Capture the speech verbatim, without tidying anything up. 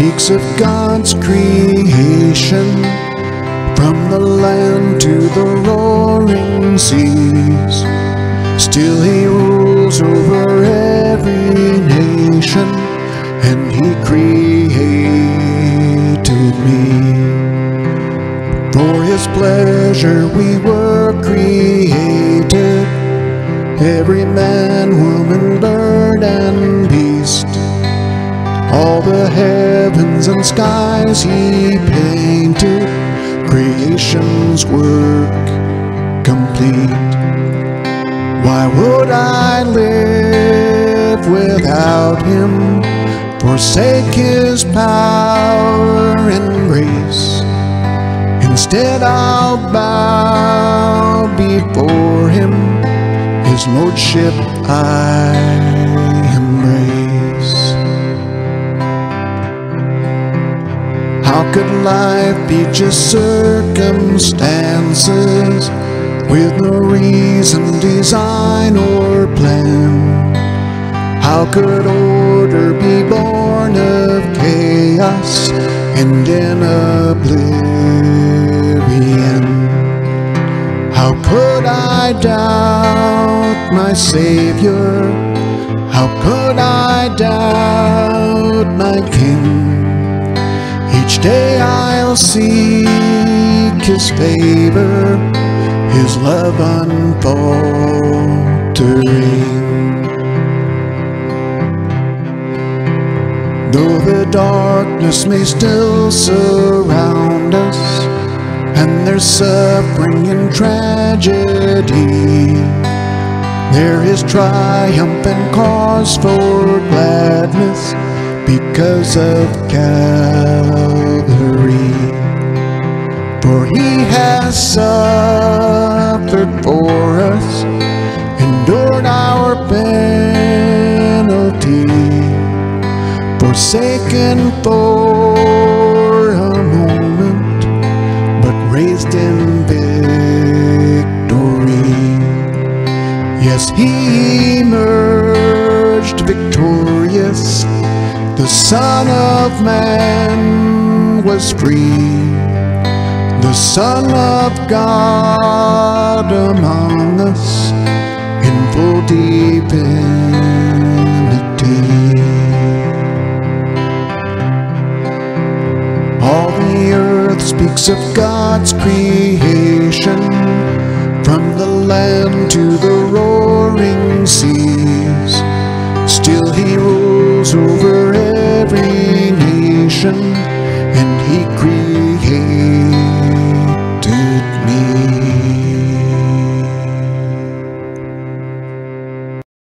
speaks of God's creation, from the land to the roaring seas. Still he rules over every nation, and he created me. For his pleasure we were created, every man, woman, bird, and beast. All the heavens and skies he painted, creation's work complete. Why would I live without him, forsake his power and grace? Instead I'll bow before him, his lordship I embrace. How could life be just circumstances, with no reason, design, or plan? How could order be born of chaos and in oblivion? How could I doubt my Savior? How could I doubt my King? Each day I'll seek his favor, his love unfaltering. Though the darkness may still surround us, and there's suffering and tragedy, there is triumphant cause for gladness because of Calvary. For he has suffered for us, endured our penalty, forsaken for a moment, but raised in victory. Yes, he emerged victorious. The Son of Man was free, the Son of God among us in full divinity. All the earth speaks of God's creation, from the land to the roaring seas. Still he rules over every nation, and he creates